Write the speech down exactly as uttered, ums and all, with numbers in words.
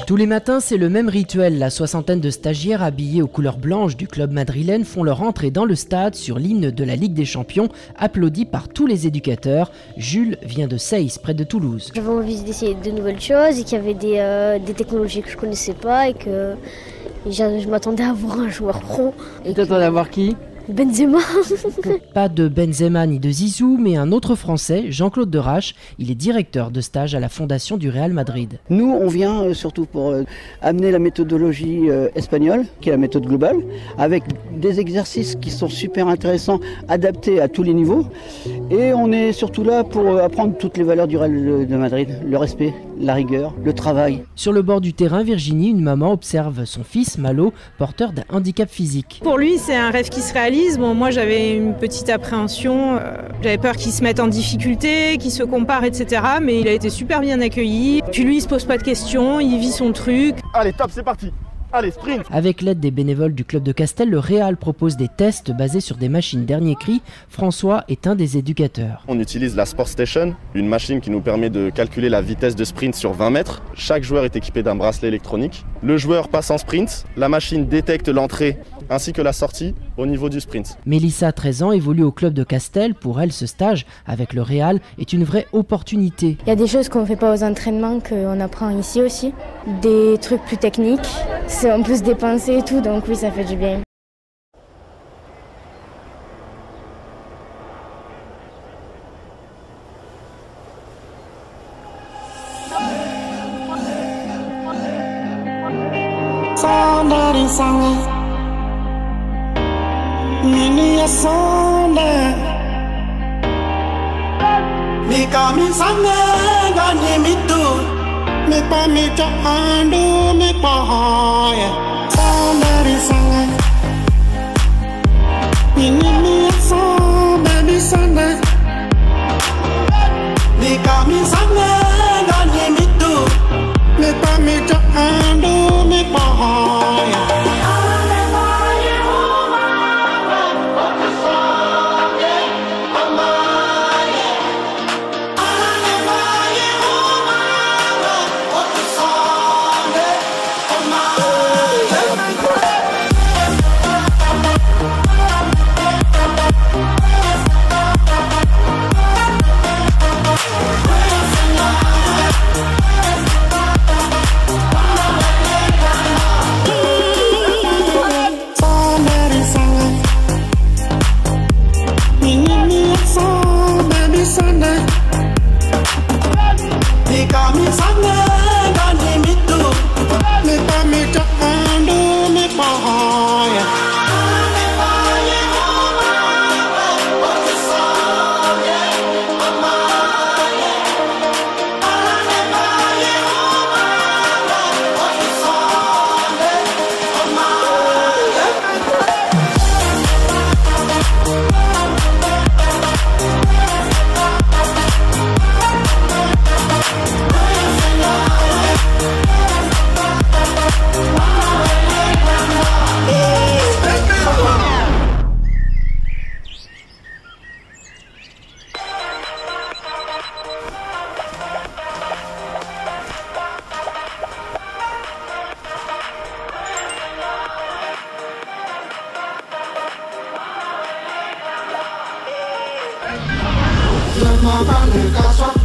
Tous les matins, c'est le même rituel. La soixantaine de stagiaires habillés aux couleurs blanches du club madrilène font leur entrée dans le stade sur l'hymne de la Ligue des Champions, applaudi par tous les éducateurs. Jules vient de Seyss, près de Toulouse. J'avais envie d'essayer de nouvelles choses et qu'il y avait des, euh, des technologies que je ne connaissais pas et que je m'attendais à voir un joueur pro. Et tu t'attendais à voir qui ? Benzema. Pas de Benzema ni de Zizou, mais un autre Français, Jean-Claude Derache. Il est directeur de stage à la fondation du Real Madrid. Nous, on vient euh, surtout pour euh, amener la méthodologie euh, espagnole, qui est la méthode globale, avec des exercices qui sont super intéressants, adaptés à tous les niveaux. Et on est surtout là pour euh, apprendre toutes les valeurs du Real de, de Madrid, le respect, la rigueur, le travail. Sur le bord du terrain, Virginie, une maman, observe son fils, Malo, porteur d'un handicap physique. Pour lui, c'est un rêve qui se réalise. Bon, moi, j'avais une petite appréhension. Euh, j'avais peur qu'il se mette en difficulté, qu'il se compare, et cetera. Mais il a été super bien accueilli. Puis lui, il se pose pas de questions, il vit son truc. Allez, top, c'est parti. Allez, sprint. Avec l'aide des bénévoles du club de Castel, le Real propose des tests basés sur des machines dernier cri. François est un des éducateurs. On utilise la Sport Station, une machine qui nous permet de calculer la vitesse de sprint sur vingt mètres. Chaque joueur est équipé d'un bracelet électronique. Le joueur passe en sprint, la machine détecte l'entrée ainsi que la sortie au niveau du sprint. Mélissa, treize ans, évolue au club de Castel. Pour elle, ce stage avec le Real est une vraie opportunité. Il y a des choses qu'on ne fait pas aux entraînements qu'on apprend ici aussi. Des trucs plus techniques. On peut se dépenser et tout, donc oui, ça fait du bien. Somebody sang it. Mini a sonda. Me kami sange gani mitu. Me pa me cha andu me pa hoya. Somebody sang it. Mini me a song baby sonda. Me kami sange gani mitu. Me pa me cha andu me pa hoya. Le moment le cas soit